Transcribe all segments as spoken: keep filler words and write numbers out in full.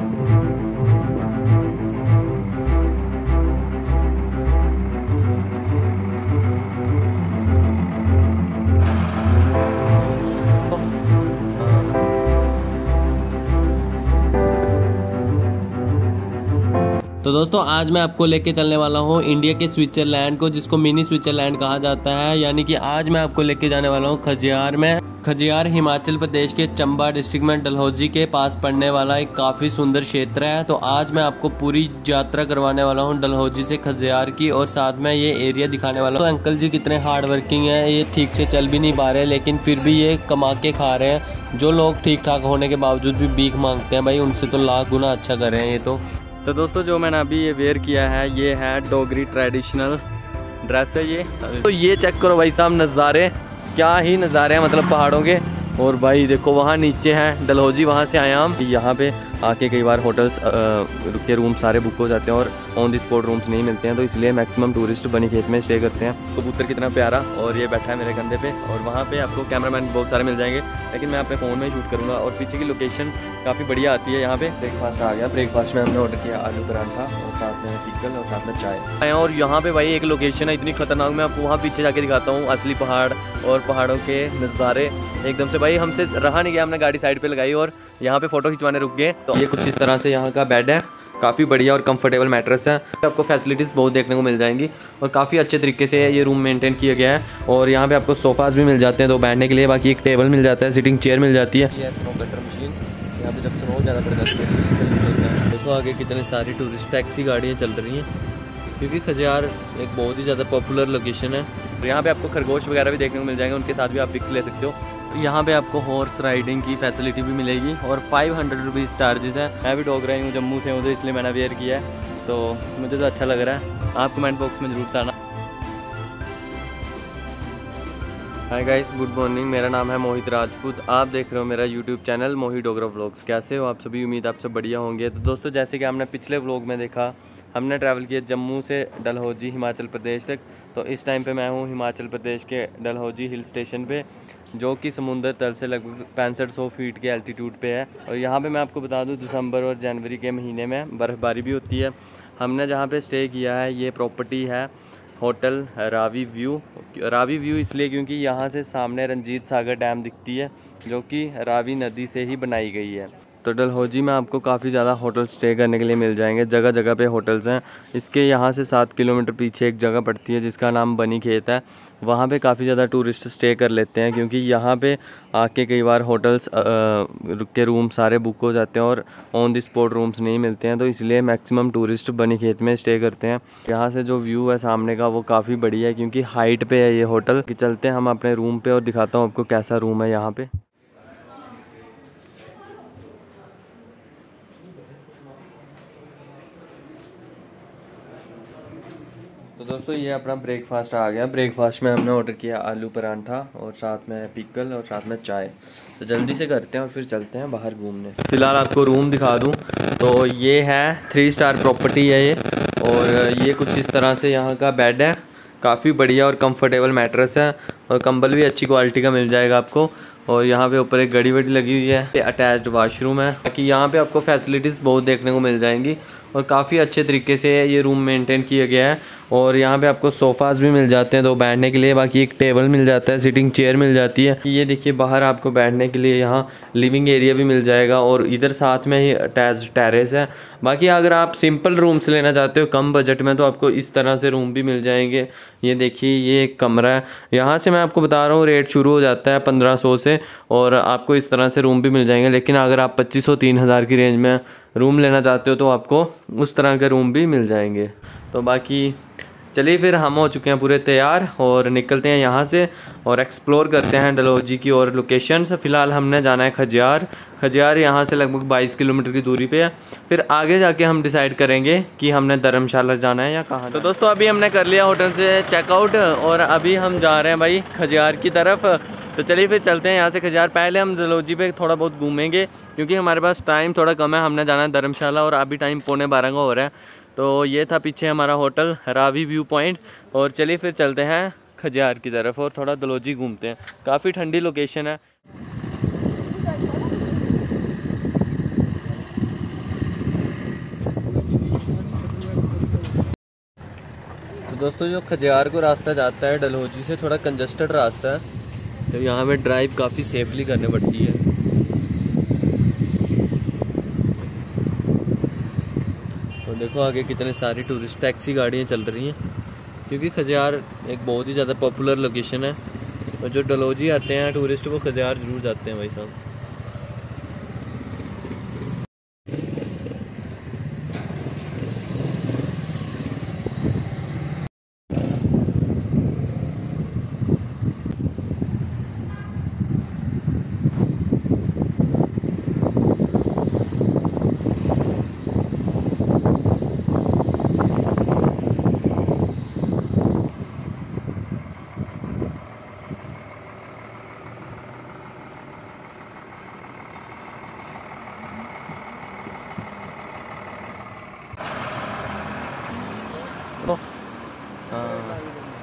तो दोस्तों आज मैं आपको लेके चलने वाला हूँ इंडिया के स्विट्जरलैंड को, जिसको मिनी स्विट्जरलैंड कहा जाता है। यानी कि आज मैं आपको लेके जाने वाला हूँ खजियार में। खजियार हिमाचल प्रदेश के चंबा डिस्ट्रिक्ट में डलहौजी के पास पड़ने वाला एक काफ़ी सुंदर क्षेत्र है। तो आज मैं आपको पूरी यात्रा करवाने वाला हूँ डलहौजी से खजियार की, और साथ में ये एरिया दिखाने वाला हूँ। तो अंकल जी कितने हार्ड वर्किंग है, ये ठीक से चल भी नहीं पा रहे लेकिन फिर भी ये कमा के खा रहे हैं। जो लोग ठीक ठाक होने के बावजूद भी भीख मांगते हैं भाई, उनसे तो लाख गुना अच्छा कर रहे हैं ये तो। तो दोस्तों जो मैंने अभी ये वेयर किया है ये है डोगरी ट्रेडिशनल ड्रेस है ये। तो ये चेक करो भाई साहब नज़ारे, क्या ही नज़ारे हैं मतलब पहाड़ों के। और भाई देखो वहाँ नीचे हैं डलहौजी, वहाँ से आया हम। यहाँ पे आके कई बार होटल्स के रूम सारे बुक हो जाते हैं और ऑन द स्पॉट रूम्स नहीं मिलते हैं, तो इसलिए मैक्सिमम टूरिस्ट बनी खेत में स्टे करते हैं। कबूतर कितना प्यारा, और ये बैठा है मेरे कंधे पे। और वहाँ पे आपको कैमरामैन बहुत सारे मिल जाएंगे, लेकिन मैं अपने फ़ोन में शूट करूँगा। और पीछे की लोकेशन काफ़ी बढ़िया आती है। यहाँ पे ब्रेकफास्ट आ गया। ब्रेकफास्ट में हमने ऑर्डर किया आलू पराठा और साथ में पिकल और साथ में चाय। और यहाँ पे भाई एक लोकेशन है इतनी खतरनाक, मैं आपको वहाँ पीछे जाके दिखाता हूँ असली पहाड़ और पहाड़ों के नज़ारे एकदम से। भाई हमसे रहा नहीं गया, हमने गाड़ी साइड पे लगाई और यहाँ पे फ़ोटो खिंचवाने रुक गए। तो ये कुछ इस तरह से यहाँ का बेड है, काफ़ी बढ़िया और कंफर्टेबल मैट्रेस है। आपको फैसिलिटीज़ बहुत देखने को मिल जाएंगी और काफ़ी अच्छे तरीके से ये रूम मेंटेन किया गया है। और यहाँ पे आपको सोफ़ाज़ भी मिल जाते हैं दो बैठने के लिए, बाकी एक टेबल मिल जाता है, सिटिंग चेयर मिल जाती है। ये स्नो कटर मशीन, यहाँ पे जब स्नो ज़्यादा पड़ जाती है। देखो आगे कितने सारी टूरिस्ट टैक्सी गाड़ियाँ चल रही हैं, क्योंकि खजियार एक बहुत ही ज़्यादा पॉपुलर लोकेशन है। तो यहाँ पे आपको खरगोश वगैरह भी देखने को मिल जाएंगे, उनके साथ भी आप पिक्स ले सकते हो। यहाँ पे आपको हॉर्स राइडिंग की फैसिलिटी भी मिलेगी और फाइव हंड्रेड रुपीज़ चार्जेस है। मैं भी डॉग रही हूँ, जम्मू से हूँ तो इसलिए मैंने वेयर किया है, तो मुझे तो अच्छा लग रहा है। आप कमेंट बॉक्स में ज़रूर बताना। Hi guys, good morning. मेरा नाम है मोहित राजपूत, आप देख रहे हो मेरा YouTube channel Mohit Dogra vlogs. कैसे हो आप सभी? उम्मीद आप सब बढ़िया होंगे। तो दोस्तों जैसे कि हमने पिछले व्लॉग में देखा, हमने ट्रैवल किया जम्मू से डलहौजी हिमाचल प्रदेश तक। तो इस टाइम पे मैं हूँ हिमाचल प्रदेश के डलहौजी हिल स्टेशन पे, जो कि समुद्र तल से लगभग पैंसठ सौ फीट के एल्टीट्यूड पे है। और यहाँ पे मैं आपको बता दूँ दिसंबर और जनवरी के महीने में बर्फ़बारी भी होती है। हमने जहाँ पे स्टे किया है ये प्रॉपर्टी है hotel Ravi view. Ravi view इसलिए क्योंकि यहाँ से सामने रंजीत सागर डैम दिखती है, जो कि रावी नदी से ही बनाई गई है। तो डलहौजी में आपको काफ़ी ज़्यादा होटल स्टे करने के लिए मिल जाएंगे, जगह जगह पे होटल्स हैं। इसके यहाँ से सात किलोमीटर पीछे एक जगह पड़ती है जिसका नाम बनी खेत है, वहाँ पे काफ़ी ज़्यादा टूरिस्ट स्टे कर लेते हैं, क्योंकि यहाँ पे आके कई बार होटल्स के रूम सारे बुक हो जाते हैं और ऑन द स्पॉट रूम्स नहीं मिलते हैं, तो इसलिए मैक्सिमम टूरिस्ट बनी खेत में स्टे करते हैं। यहाँ से जो व्यू है सामने का वो काफ़ी बढ़िया है, क्योंकि हाइट पे है ये होटल। कि चलते हैं हम अपने रूम पे और दिखाता हूँ आपको कैसा रूम है यहाँ पे। तो दोस्तों ये अपना ब्रेकफास्ट आ गया। ब्रेकफास्ट में हमने ऑर्डर किया आलू पराठा और साथ में पिकल और साथ में चाय। तो जल्दी से करते हैं और फिर चलते हैं बाहर घूमने। फ़िलहाल आपको रूम दिखा दूं तो ये है थ्री स्टार प्रॉपर्टी है ये, और ये कुछ इस तरह से यहाँ का बेड है, काफ़ी बढ़िया और कंफर्टेबल मैट्रेस है, और कंबल भी अच्छी क्वालिटी का मिल जाएगा आपको। और यहाँ पे ऊपर एक घड़ी वड़ी लगी हुई है, अटैच्ड वाशरूम है। बाकी यहाँ पे आपको फैसिलिटीज़ बहुत देखने को मिल जाएंगी और काफ़ी अच्छे तरीके से ये रूम मेंटेन किया गया है। और यहाँ पे आपको सोफ़ाज़ भी मिल जाते हैं दो बैठने के लिए, बाकी एक टेबल मिल जाता है, सिटिंग चेयर मिल जाती है। ये देखिए बाहर आपको बैठने के लिए यहाँ लिविंग एरिया भी मिल जाएगा, और इधर साथ में ही अटैच टेरेस है। बाकी अगर आप सिंपल रूम्स लेना चाहते हो कम बजट में, तो आपको इस तरह से रूम भी मिल जाएंगे। ये देखिए ये एक कमरा है, यहाँ से मैं आपको बता रहा हूँ रेट शुरू हो जाता है पंद्रह सौ से, और आपको इस तरह से रूम भी मिल जाएंगे। लेकिन अगर आप पच्चीस सौ तीन हज़ार की रेंज में रूम लेना चाहते हो तो आपको उस तरह के रूम भी मिल जाएंगे। तो बाकी चलिए फिर हम हो चुके हैं पूरे तैयार और निकलते हैं यहाँ से और एक्सप्लोर करते हैं डलहौजी की और लोकेशंस। फ़िलहाल हमने जाना है खजियार। खजियार यहाँ से लगभग बाईस किलोमीटर की दूरी पे है। फिर आगे जाके हम डिसाइड करेंगे कि हमने धर्मशाला जाना है या कहाँ। तो दोस्तों अभी हमने कर लिया होटल से चेकआउट और अभी हम जा रहे हैं भाई खजियार की तरफ। तो चलिए फिर चलते हैं यहाँ से खजियार। पहले हम डलहौजी पे थोड़ा बहुत घूमेंगे, क्योंकि हमारे पास टाइम थोड़ा कम है। हमने जाना है धर्मशाला और अभी टाइम पौने बारह का हो रहा है। तो ये था पीछे हमारा होटल रावी व्यू पॉइंट, और चलिए फिर चलते हैं खजियार की तरफ और थोड़ा डलहौजी घूमते हैं। काफ़ी ठंडी लोकेशन है। दोस्तों जो खजियार को रास्ता जाता है डलहौजी से, थोड़ा कंजस्टेड रास्ता है, तो यहाँ पे ड्राइव काफ़ी सेफली करनी पड़ती है। तो देखो आगे कितने सारी टूरिस्ट टैक्सी गाड़ियाँ चल रही हैं, क्योंकि खजियार एक बहुत ही ज़्यादा पॉपुलर लोकेशन है और जो डलहौजी आते हैं टूरिस्ट वो खजियार ज़रूर जाते हैं भाई साहब। हाँ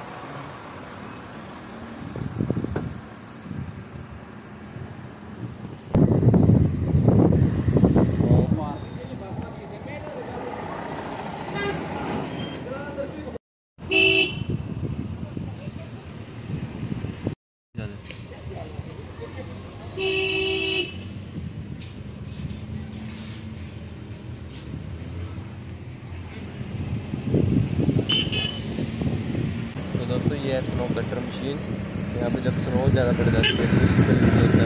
दोस्तों ये है स्नो कटर मशीन। यहाँ पे जब स्नो ज़्यादा बढ़ जाती है तो इसका यूज़ होता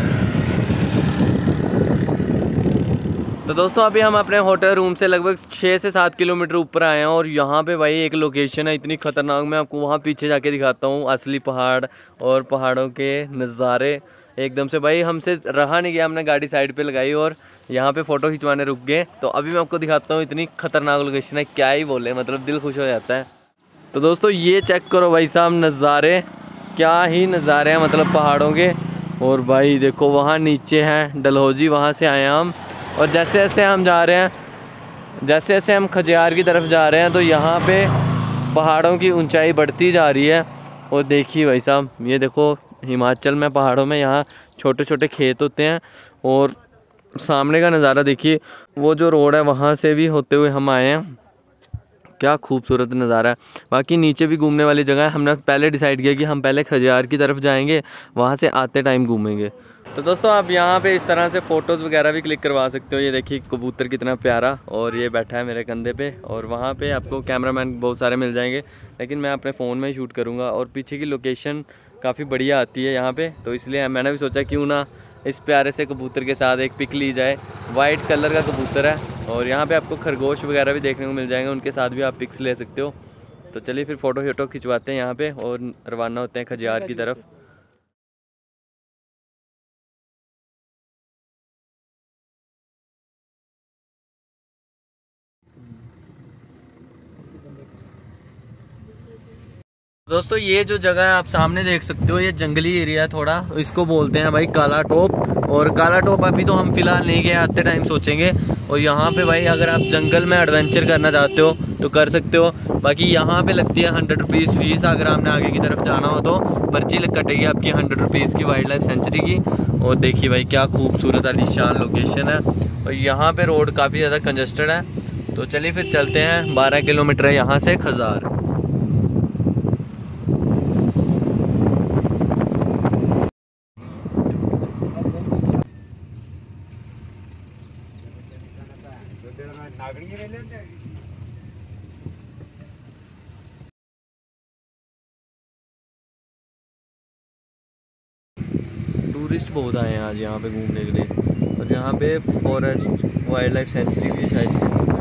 है। तो दोस्तों अभी हम अपने होटल रूम से लगभग छः से सात किलोमीटर ऊपर आए हैं और यहाँ पे भाई एक लोकेशन है इतनी ख़तरनाक, मैं आपको वहाँ पीछे जाके दिखाता हूँ असली पहाड़ और पहाड़ों के नज़ारे। एकदम से भाई हमसे रहा नहीं गया, हमने गाड़ी साइड पे लगाई और यहाँ पे फ़ोटो खिंचवाने रुक गए। तो अभी मैं आपको दिखाता हूँ, इतनी ख़तरनाक लोकेशन है, क्या ही बोले, मतलब दिल खुश हो जाता है। तो दोस्तों ये चेक करो भाई साहब नज़ारे, क्या ही नज़ारे हैं मतलब पहाड़ों के। और भाई देखो वहाँ नीचे है डलहौजी, वहाँ से आए हैं हम। और जैसे जैसे हम जा रहे हैं, जैसे जैसे हम खजियार की तरफ जा रहे हैं तो यहाँ पे पहाड़ों की ऊंचाई बढ़ती जा रही है। और देखिए भाई साहब, ये देखो हिमाचल में पहाड़ों में यहाँ छोटे छोटे खेत होते हैं और सामने का नज़ारा देखिए, वो जो रोड है वहाँ से भी होते हुए हम आए हैं। क्या खूबसूरत नज़ारा है। बाकी नीचे भी घूमने वाली जगह है, हमने पहले डिसाइड किया कि हम पहले खजियार की तरफ जाएंगे, वहाँ से आते टाइम घूमेंगे। तो दोस्तों आप यहाँ पे इस तरह से फ़ोटोज़ वगैरह भी क्लिक करवा सकते हो। ये देखिए कबूतर कितना प्यारा, और ये बैठा है मेरे कंधे पे। और वहाँ पे आपको कैमरामैन बहुत सारे मिल जाएंगे, लेकिन मैं अपने फ़ोन में ही शूट करूँगा। और पीछे की लोकेशन काफ़ी बढ़िया आती है यहाँ पे, तो इसलिए मैंने भी सोचा क्यों ना इस प्यारे से कबूतर के साथ एक पिक ली जाए। वाइट कलर का कबूतर है और यहाँ पे आपको खरगोश वगैरह भी देखने को मिल जाएंगे, उनके साथ भी आप पिक्स ले सकते हो। तो चलिए फिर फ़ोटो शोटो खिंचवाते हैं यहाँ पे और रवाना होते हैं खजियार की तरफ। दोस्तों ये जो जगह है आप सामने देख सकते हो, ये जंगली एरिया है थोड़ा, इसको बोलते हैं भाई काला टोप। और काला टोप अभी तो हम फिलहाल नहीं गए, आते टाइम सोचेंगे। और यहाँ पे भाई अगर आप जंगल में एडवेंचर करना चाहते हो तो कर सकते हो। बाकी यहाँ पे लगती है हंड्रेड रुपीज़ फीस, अगर आपने आगे की तरफ जाना हो तो पर्ची कटेगी आपकी हंड्रेड रुपीज़ की वाइल्ड लाइफ सेंचुरी की। और देखिए भाई क्या खूबसूरत आलीशान लोकेशन है, और यहाँ पे रोड काफ़ी ज़्यादा कंजस्टेड है। तो चलिए फिर चलते हैं, बारह किलोमीटर है यहाँ से खजियार। टूरिस्ट बहुत आए हैं आज यहाँ पे घूमने के लिए, और यहाँ पे फॉरेस्ट वाइल्ड लाइफ सेंचुरी भी शायद।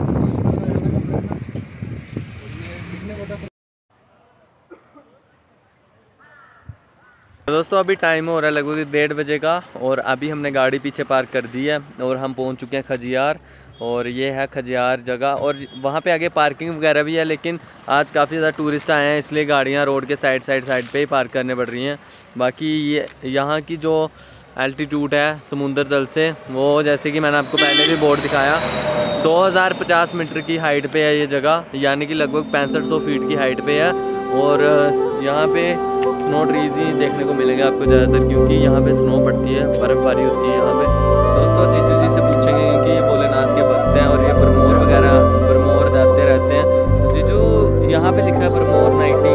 दोस्तों अभी टाइम हो रहा है लगभग डेढ़ बजे का, और अभी हमने गाड़ी पीछे पार्क कर दी है और हम पहुँच चुके हैं खजियार। और ये है खजियार जगह, और वहाँ पे आगे पार्किंग वगैरह भी है, लेकिन आज काफ़ी ज़्यादा टूरिस्ट आए हैं इसलिए गाड़ियाँ रोड के साइड साइड साइड पे ही पार्क करने पड़ रही हैं। बाकी ये यहाँ की जो एल्टीट्यूड है समुंदर तल से, वो जैसे कि मैंने आपको पहले भी बोर्ड दिखाया, दो हज़ार पचास मीटर की हाइट पे है ये जगह, यानी कि लगभग पैंसठ सौ फीट की हाइट पे है। और यहाँ पे स्नो ट्रीज ही देखने को मिलेंगे आपको ज़्यादातर, क्योंकि यहाँ पे स्नो पड़ती है, बर्फ़बारी होती है यहाँ पे। दोस्तों जीजू जी से पूछेंगे कि ये भोलेनाथ के भक्त हैं और ये बरमोर वगैरह बरमोर जाते रहते हैं। तो जीजू यहाँ पे लिखा है बरमोर नाइटी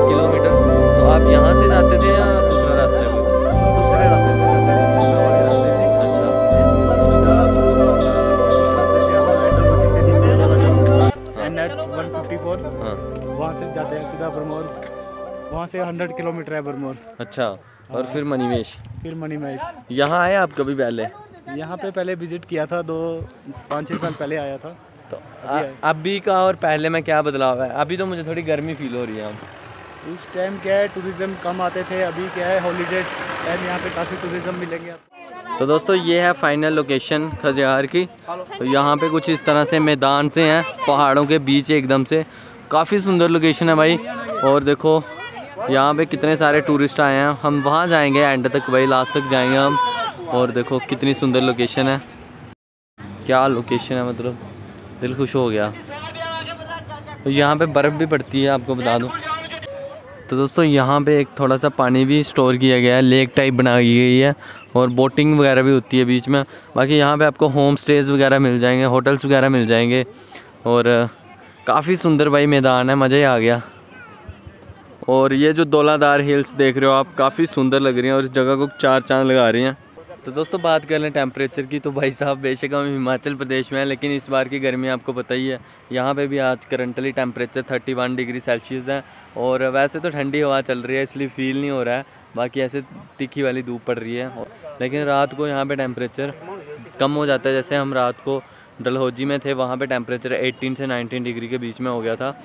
वहाँ से हंड्रेड किलोमीटर है बरमोर। अच्छा, और फिर मणिमहेश, फिर मणिमहेश। यहाँ आए आप कभी पहले? यहाँ पे पहले विजिट किया था, दो पाँच छः साल पहले आया था। तो आ, अभी का और पहले में क्या बदलाव है? अभी तो मुझे थोड़ी गर्मी फील हो रही है। अब उस टाइम क्या है, टूरिज़्म कम आते थे, अभी क्या है हॉलीडे टाइम यहाँ पे काफ़ी टूरिज़्म मिलेंगे आपको। तो दोस्तों ये है फाइनल लोकेशन खजियार की। तो यहाँ पे कुछ इस तरह से मैदान से हैं, पहाड़ों के बीच एकदम से, काफ़ी सुंदर लोकेशन है भाई। और देखो यहाँ पे कितने सारे टूरिस्ट आए हैं, हम वहाँ जाएंगे एंड तक भाई, लास्ट तक जाएंगे हम। और देखो कितनी सुंदर लोकेशन है, क्या लोकेशन है, मतलब दिल खुश हो गया। तो यहाँ पे बर्फ़ भी पड़ती है, आपको बता दूँ। तो दोस्तों यहाँ पे एक थोड़ा सा पानी भी स्टोर किया गया है, लेक टाइप बनाई गई है, और बोटिंग वगैरह भी होती है बीच में। बाकी यहाँ पे आपको होम स्टेज़ वगैरह मिल जाएंगे, होटल्स वगैरह मिल जाएंगे। और काफ़ी सुंदर भाई मैदान है, मज़ा ही आ गया। और ये जो दौलाधार हिल्स देख रहे हो आप, काफ़ी सुंदर लग रही हैं और इस जगह को चार चांद लगा रही हैं। तो दोस्तों बात कर लें टेम्परेचर की, तो भाई साहब बेशक हम हिमाचल प्रदेश में हैं, लेकिन इस बार की गर्मी आपको पता ही है। यहाँ पे भी आज करंटली टेम्परेचर इकतीस डिग्री सेल्सियस है, और वैसे तो ठंडी हवा चल रही है इसलिए फील नहीं हो रहा है, बाकी ऐसे तीखी वाली धूप पड़ रही है। लेकिन रात को यहाँ पे टेम्परेचर कम हो जाता है। जैसे हम रात को डलहौजी में थे, वहाँ पर टेम्परेचर अठारह से उन्नीस डिग्री के बीच में हो गया था।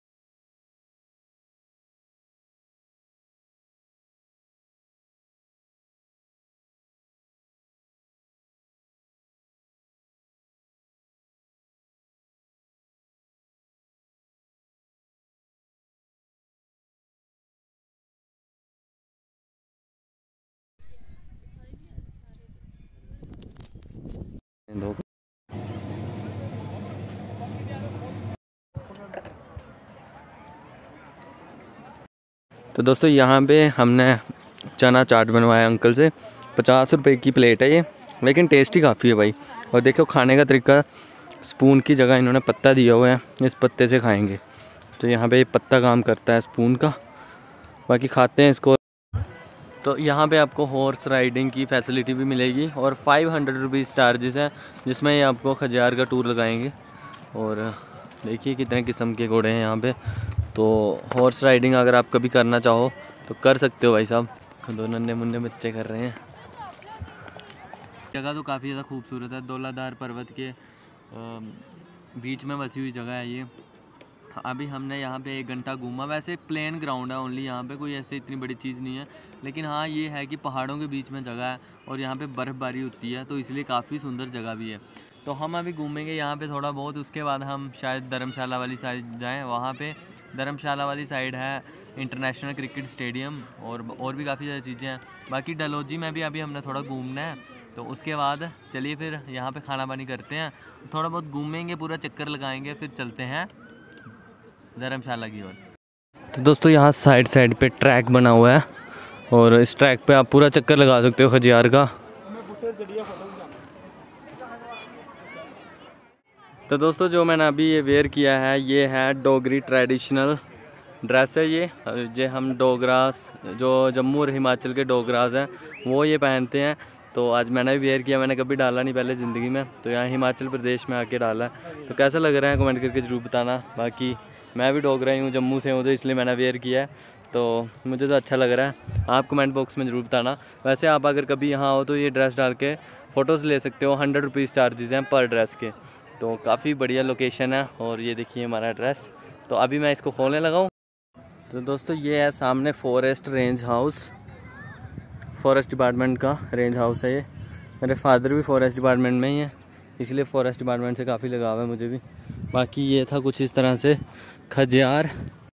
तो दोस्तों यहाँ पे हमने चना चाट बनवाया अंकल से, पचास रुपए की प्लेट है ये, लेकिन टेस्टी काफ़ी है भाई। और देखो खाने का तरीका, स्पून की जगह इन्होंने पत्ता दिया हुआ है, इस पत्ते से खाएंगे। तो यहाँ पे पत्ता काम करता है स्पून का, बाकी खाते हैं इसको। तो यहाँ पे आपको हॉर्स राइडिंग की फैसिलिटी भी मिलेगी, और फाइव हंड्रेड रुपीज़ चार्जेस हैं, जिसमें ये आपको खजियार का टूर लगाएंगे। और देखिए कितने किस्म के घोड़े हैं यहाँ पे। तो हॉर्स राइडिंग अगर आप कभी करना चाहो तो कर सकते हो भाई साहब। दो नन्हे मुन्ने बच्चे कर रहे हैं। जगह तो काफ़ी ज़्यादा खूबसूरत है, दौलाधार पर्वत के बीच में बसी हुई जगह है ये। अभी हमने यहाँ पे एक घंटा घूमा। वैसे प्लेन ग्राउंड है ओनली, यहाँ पे कोई ऐसे इतनी बड़ी चीज़ नहीं है, लेकिन हाँ ये है कि पहाड़ों के बीच में जगह है और यहाँ पे बर्फ़बारी होती है, तो इसलिए काफ़ी सुंदर जगह भी है। तो हम अभी घूमेंगे यहाँ पे थोड़ा बहुत, उसके बाद हम शायद धर्मशाला वाली साइड जाएँ। वहाँ पे धर्मशाला वाली साइड है इंटरनेशनल क्रिकेट स्टेडियम, और और भी काफ़ी ज़्यादा चीज़ें हैं। बाकी डलहौजी में भी अभी हमने थोड़ा घूमना है, तो उसके बाद चलिए फिर यहाँ पे खाना पानी करते हैं, थोड़ा बहुत घूमेंगे, पूरा चक्कर लगाएंगे, फिर चलते हैं धर्मशाला की ओर। तो दोस्तों यहाँ साइड साइड पे ट्रैक बना हुआ है, और इस ट्रैक पे आप पूरा चक्कर लगा सकते हो खजियार का। तो दोस्तों जो मैंने अभी ये वेयर किया है, ये है डोगरी ट्रेडिशनल ड्रेस है। ये ये हम डोगरास, जो जम्मू और हिमाचल के डोगरास हैं, वो ये पहनते हैं। तो आज मैंने भी वेयर किया, मैंने कभी डाला नहीं पहले ज़िंदगी में, तो यहाँ हिमाचल प्रदेश में आके डाला है। तो कैसा लग रहा है कमेंट करके ज़रूर बताना। बाकी मैं भी डोगरा ही हूँ, जम्मू से हूँ, तो इसलिए मैंने वेयर किया है, तो मुझे तो अच्छा लग रहा है। आप कमेंट बॉक्स में ज़रूर बताना। वैसे आप अगर कभी यहाँ हो तो ये ड्रेस डाल के फ़ोटोज़ ले सकते हो, हंड्रेड रुपीज़ चार्जेज़ हैं पर ड्रेस के। तो काफ़ी बढ़िया लोकेशन है। और ये देखिए हमारा ड्रेस, तो अभी मैं इसको खोलने लगा हूँ। तो दोस्तों ये है सामने forest range house, forest department का रेंज हाउस है ये। मेरे फादर भी फॉरेस्ट डिपार्टमेंट में ही है, इसलिए फॉरेस्ट डिपार्टमेंट से काफ़ी लगाव है मुझे भी। बाकी ये था कुछ इस तरह से खजियार।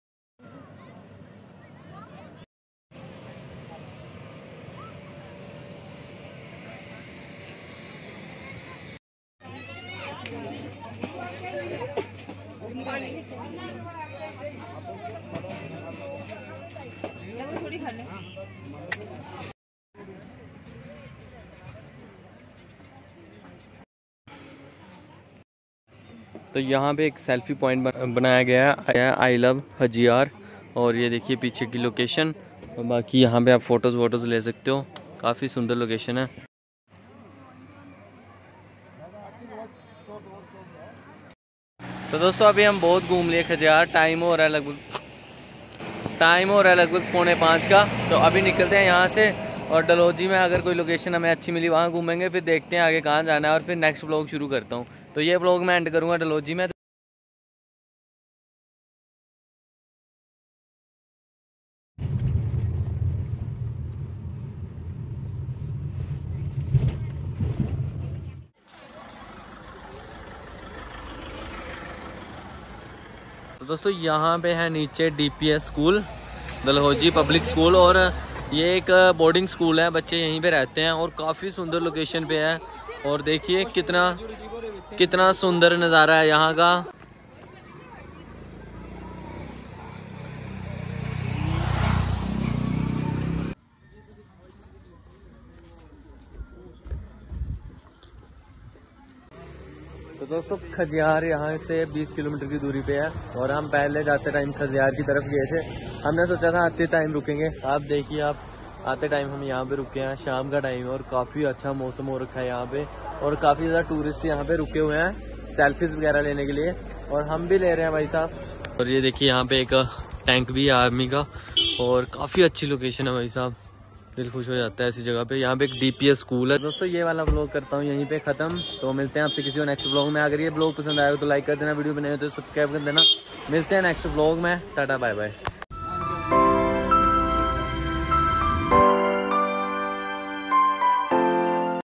तो यहाँ पे एक सेल्फी पॉइंट बनाया गया है, आई लव खजियार। और ये देखिए पीछे की लोकेशन, और बाकी यहाँ पे आप फ़ोटोज़ वोटोज़ ले सकते हो, काफ़ी सुंदर लोकेशन है। तो दोस्तों अभी हम बहुत घूम लिए खजियार, टाइम हो रहा है लगभग टाइम हो रहा है लगभग पौने पाँच का। तो अभी निकलते हैं यहाँ से और डलहौजी में अगर कोई लोकेशन हमें अच्छी मिली वहाँ घूमेंगे, फिर देखते हैं आगे कहाँ जाना है और फिर नेक्स्ट व्लॉग शुरू करता हूँ। तो ये व्लॉग मैं एंड करूँगा डलहौजी में। तो दोस्तों यहाँ पे है नीचे DPS school, Dalhousie public school, और ये एक बोर्डिंग स्कूल है, बच्चे यहीं पे रहते हैं और काफ़ी सुंदर लोकेशन पे है। और देखिए कितना कितना सुंदर नज़ारा है यहाँ का। तो दोस्तों खजियार यहाँ से बीस किलोमीटर की दूरी पे है और हम पहले जाते टाइम खजियार की तरफ गए थे। हमने सोचा था आते टाइम रुकेंगे, आप देखिए आप आते टाइम हम यहाँ पे रुके हैं, शाम का टाइम है और काफ़ी अच्छा मौसम हो रखा है यहाँ पे और काफ़ी ज़्यादा टूरिस्ट यहाँ पे रुके हुए हैं सेल्फीज वगैरह लेने के लिए और हम भी ले रहे हैं भाई साहब। और ये देखिए यहाँ पे एक टैंक भी है आर्मी का और काफ़ी अच्छी लोकेशन है भाई साहब, दिल खुश हो जाता है ऐसी जगह पे। यहाँ पे एक डीपीएस स्कूल है। दोस्तों ये वाला व्लॉग करता हूँ यहीं पे ख़त्म, तो मिलते हैं आपसे किसी और नेक्स्ट व्लॉग में। अगर ये व्लॉग पसंद आया तो लाइक कर देना, वीडियो बनाए तो सब्सक्राइब कर देना। मिलते हैं नेक्स्ट व्लॉग में, टाटा बाय बाय।